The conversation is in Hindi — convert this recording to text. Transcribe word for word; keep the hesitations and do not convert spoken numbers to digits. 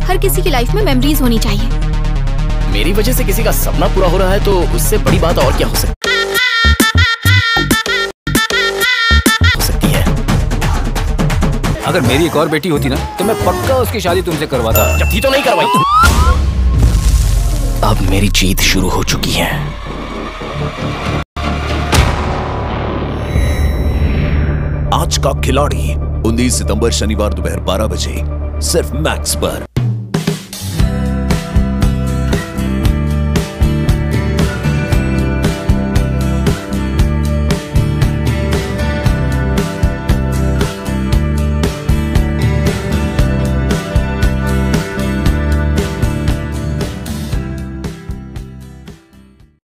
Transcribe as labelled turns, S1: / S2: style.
S1: हर किसी की लाइफ में मेमोरीज होनी चाहिए।
S2: मेरी वजह से किसी का सपना पूरा हो रहा है तो उससे बड़ी बात और क्या हो सकती हो सकती है।
S3: अगर मेरी एक और बेटी होती ना तो मैं पक्का उसकी शादी तुमसे करवाता।
S2: जब थी तो नहीं करवाई। अब मेरी जीत शुरू हो चुकी है।
S4: आज का खिलाड़ी उन्नीस सितंबर शनिवार दोपहर बारह बजे सिर्फ मैक्स पर।